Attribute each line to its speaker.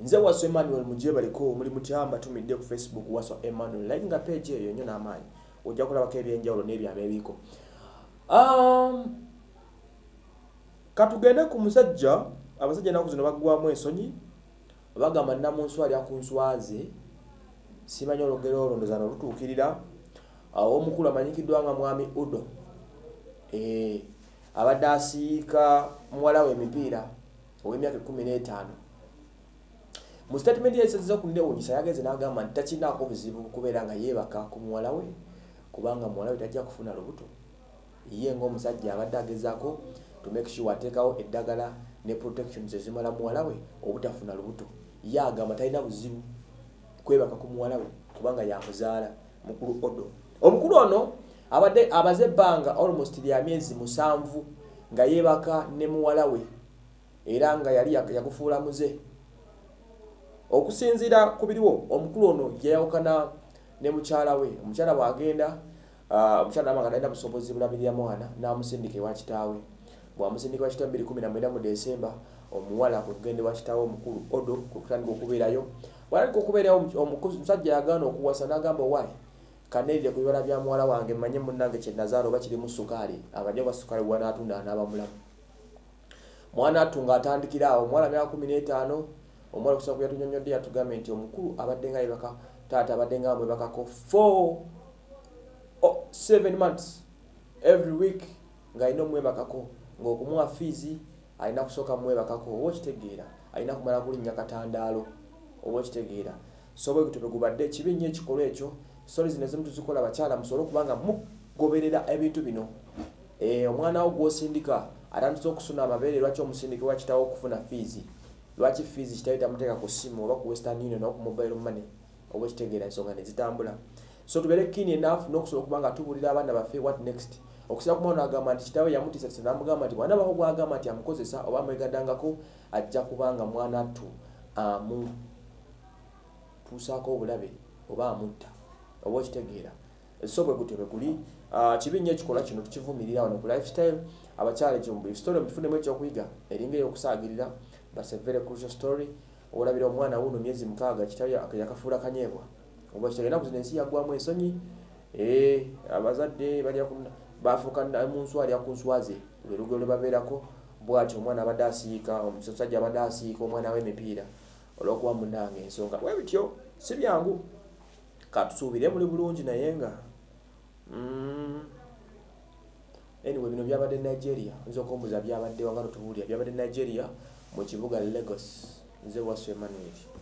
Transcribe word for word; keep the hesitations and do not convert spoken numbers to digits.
Speaker 1: nze waso Emmanuel Mujebaliko muli mutamba tumidde ku Facebook waso Emmanuel like nga page eyo nyo n'amaanyi ojja kulabako ebyenjawulo n'ebyama ebiko. Um, katugende ku musajja abasajja naku zino baggwamu ensonyi bagamba Nnamunswa ali akunswaze simanyi olugero olwo ndozano lutuukirira awo omukulu amanyikiddwa nga mwami Udo eh abadde asiika muwala we emipiira ow'emyaka ekkumi n'etaano. Mu statement yasezza ku ndewunyisa yageze n'agamba nti takinaako buzibu kubeera nga yeebaka ku muwala we kubanga muwala we tajja kufuna lubuto. Ye ng'omusajja abadde agezaako to make sure ateekawo eddagala ne protections ezimala muwala we obutafuna lubuto. Ye agamba talina buzibu kwebaka ku muwala we kubanga yamuzaala mukulu Odo. Omukulu ono abadde abaze ebbanga almost lya myezi musanvu nga yeebaka ne muwala we era nga yali yakufuula muze. Okusinziira ku biriwo omukulu ono yayawukana ne mukyala we. Omukyala bw'agenda omukyala amanga talina busobozi bulabirira mwana n'amusindika ewa kitaawe. Bw'amusindika ewa kitaawe bbiri kumi na mwenda mu Desemba omuwala kugenda ewa kitaawe omukulu Odo kutandika okubeerayo. Bw'atandika okubeerayo omusajja yagaana okuwasa n'agamba owaayi kaneerire ku bibala bya muwala wange mmanye munnange kye nazaala oba kirimu sukaali amanye oba sukaali bw'anaatunda anaaba mulamu. Mwana atunga atandikira awo omuwala myaka kumi n'etaano. Omuwala okusobola kuyatunyonyodde yatugambye nti omukulu abadde nga yebaka taata abadde nga mwebakako for oh, seven months every week nga alina omwebakako ng'okumuwa fees alina kusooka mwebakako oba okitegeera alina kumala kulinnya katandaalo oba okitegeera. So bwe gutyo bwe gubadde ekibi nnyo ekikolwa ekyo. Stories zino ezimu tuzikola abakyala musobole okubanga mugoberera ebintu bino. Eh, omwana wo gw'osindika atandise okusuna amabeere lwaki omusindika wa kitaawo okufuna fees. Lwaki fees kitaawe tamuteeka ku ssimu oba ku Western Union oba ku mobile money oba okitegeera ensonga ne zitambula. So tubere keen enough n'okusobola okubanga tubuulira abaana baffe what next. Okusinga ku mwana agamba nti kitaawe yamutiisa tisa n'amugamba nti mwana baho gw'agamba nti amukozesa oba amwegaddangako ajja kubanga mwana attu amu tuusaako obulabe oba amutta oba okitegeera. So bwe gutyo bwe guli kibi nnyo ekikolwa kino tukivumirira wano ku lifestyle abakyala ekyo mu story mutufunemu ekyokuyiga eringa ey'okusaagirira. That's a very crucial story. Olabira omwana wuno myezi mukaaga kitaawe yakafuula kanyeebwa oba kitegeera ennaku zino ensi yaggwamu ensonyi. Eh, abazadde balya baafuuka Nnamunswa ali akunswaze lwe lugero lwe babeerako bw'atyo omwana abadde asiika omusajja abadde asiika omwana w'emipiira olw'okuba munnange ensonga bwe bityo si byangu katusuubire muli bulungi naye nga mm. Anyway bino byabadde Nigeria nzo kombuza byabadde wanga tubuulira byabadde Nigeria mu kibuga Lagos. Nze waso Emmanuel.